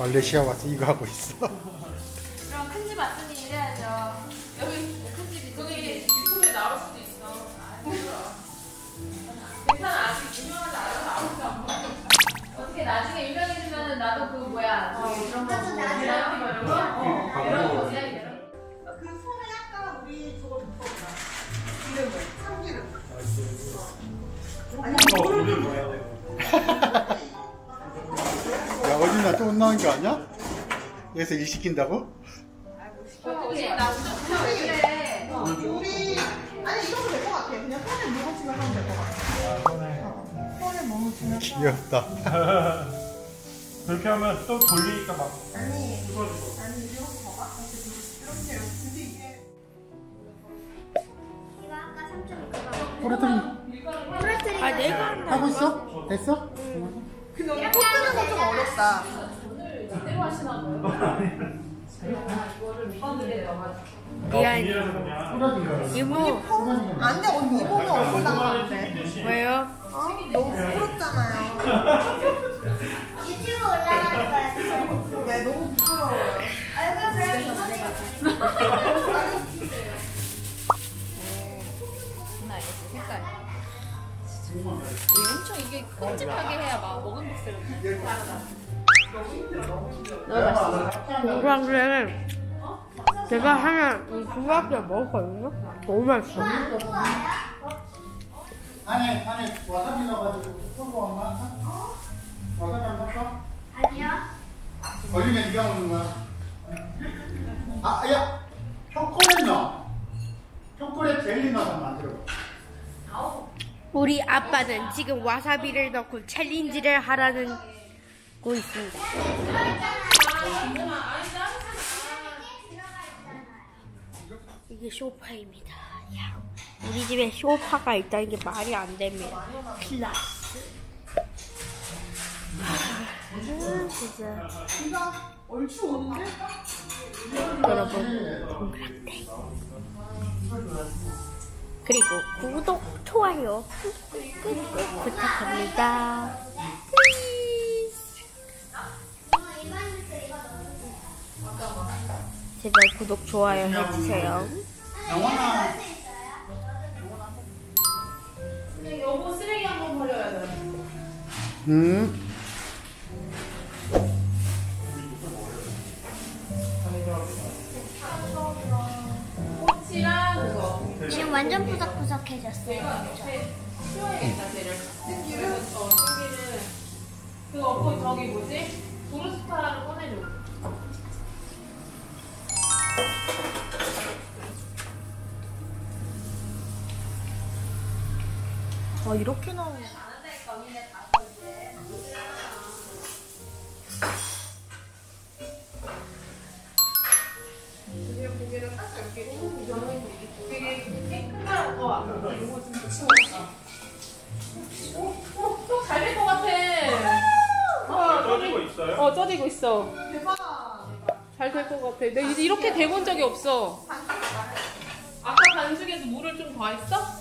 말레이시아 와서 이거 하고 있어. 그럼 큰 집 왔으니 이래야죠. 여기 큰 집이 저기 유튜브에 나올 수도 있어. 아, 힘들어. 괜찮아. 아직 유명하지 않아서 아무도 안 보여. 어떻게 나중에 유명해지면은 나도 그 뭐야 그런 거 이런 거 이런 거 그 손에 약간 우리 저거 붙어보자. 기름을 참기름. 야, 어디나 또 혼나는 거 아니야? 여기서 일 시킨다고? 어떻게 나 운전 왜 그래? 우리 아니 이것도 될 것 같아. 그냥 손에 물어치면 하면 될 것 같아. 손에 물어치면. 귀엽다. 그렇게 하면 또 돌리니까 막 아니 쏟아지고. 이렇게 봐봐. 이렇게 근데 이게 이거 아까 삼촌 그거 부러뜨리 아 내가 한다 하고 있어? 됐어? 근데 오늘 코 뜨는 거 좀 어렵다. 제대로 하시나 봐요. 이거를 밑에 넣어가지고. 미안 부러뜨리 이모 안돼 언니 이거는 올라가는데. 왜요? 너무 부끄럽잖아요. 유튜브 올라가는 거야 네 너무 부끄러워요. 얼굴 그럼 이거 장난 아니지 색깔. 엄청 이게 큼직하게 해야 막 먹은 복스를 그냥 그래 제가 하나 중학교 먹었거든요 너무 맛있어 안에 와사비 넣어가지고 쏘고 왔나? 와사비 안 넣었어? 아니요 걸리면 네가 먹는 거야. 아, 야! 초콜릿 넣어. 초콜릿 젤리 넣어서 만들어. 우리 아빠는 지금 와사비를 넣고 챌린지를 하라는 고 있습니다 이게 소파입니다 야, 우리 집에 소파가 있다는 게 말이 안 됩니다 클라스 진짜 비가 얼추 오는데? 여러분 동그랗대 그리고 구독, 좋아요 꾹꾹꾹 부탁합니다 플리즈 제발 구독, 좋아요 해주세요 영원아. 여보 쓰레기 한번 버려야 돼. 꼬치랑 그거. 지금 완전 푸석푸석해졌어요 치워야겠다 쟤를. 그래서 저기를 그거 없고 저기 뭐지? 브루스타라를 꺼내줘. 아 이렇게 나오네. 고개를 딱 이렇게 되게 깨끗한 거 같아. 이거 좀 붙이고. 잘 될 것 같아. 떠지고 있어요? 쪄지고 있어. 대박. 잘 될 것 같아. 내가 이제 이렇게 돼본 적이 없어. 아까 반숙에서 물을 좀 더했어?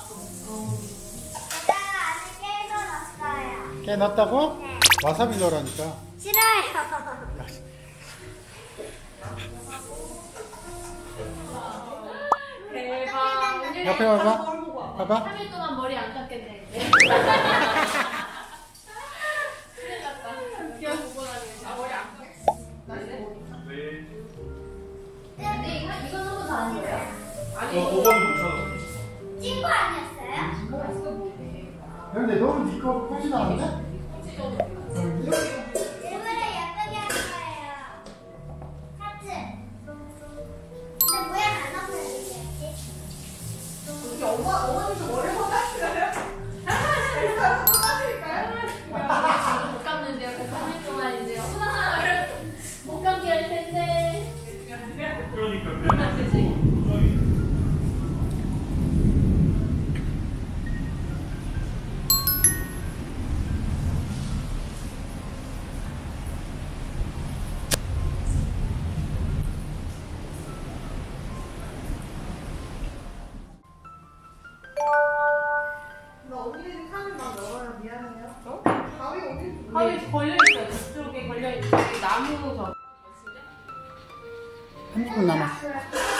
제가 안에 깨서 넣었어요 깨 넣었다고? 와사비 넣으라니까. 싫어요 대박. 옆에 와봐. 봐봐. 3일 동안 머리 안 깎겠네. 큰일 났다. 기억 보고 다니는 아, 머리 안 깎겠어. 네. 근데 이거 너무 잘한 거예요? 아니, 5번을 붙여서. 친구 아니었어요? 근데 너는 니거 포진 않은데? 일부러 예쁘게 한 거예요 하트 근데 모양 안 나서 이렇게 우리 어머니 좀 오래 못 하시나요? 그래서 못 하실까요? 못 감는데요. 그 3일 동안 이제 못 감게 할 텐데. 그러니까. 안 되지? 나 언니들이 사진 막 넣어요. 미안해요. 어? 가위 어디? 가위 걸려있어요. 이쪽에 걸려있는데 나무 나무 저. 30분 남았어.